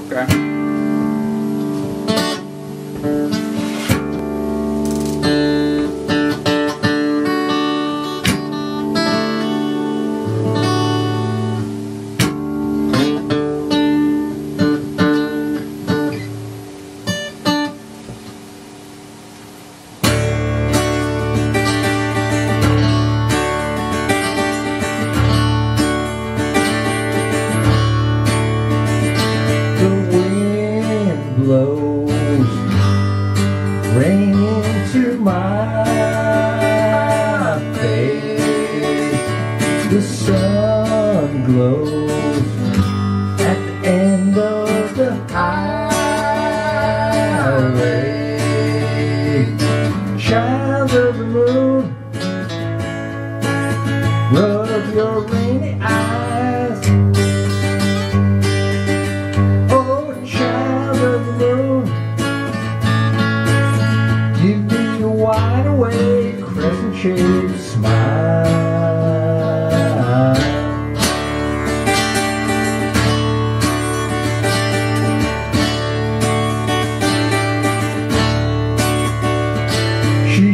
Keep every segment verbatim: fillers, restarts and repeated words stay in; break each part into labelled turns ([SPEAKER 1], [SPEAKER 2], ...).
[SPEAKER 1] Okay.
[SPEAKER 2] Blows rain into my face. The sun glows at the end of the highway. Child of the moon, rub your rainy eyes. Give me a wide awake crescent shaped smile. She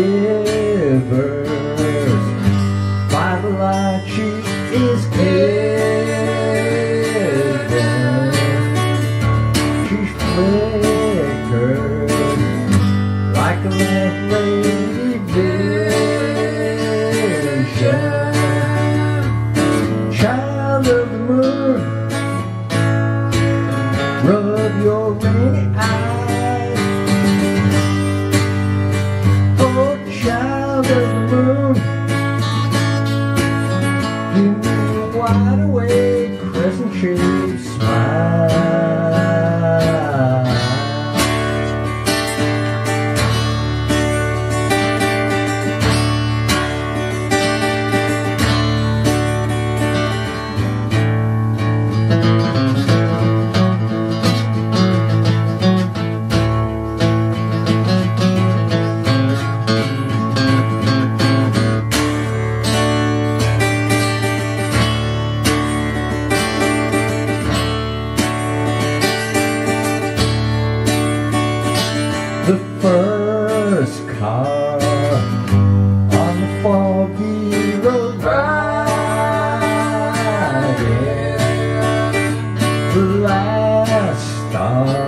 [SPEAKER 2] shivers by the light she is given. She flickers like a lamp lady vision. Child of the moon, rub your rainy eyes. Oh, child of the moon, give me a wide awake crescent shaped smile. The first car on the foggy road riding, the last star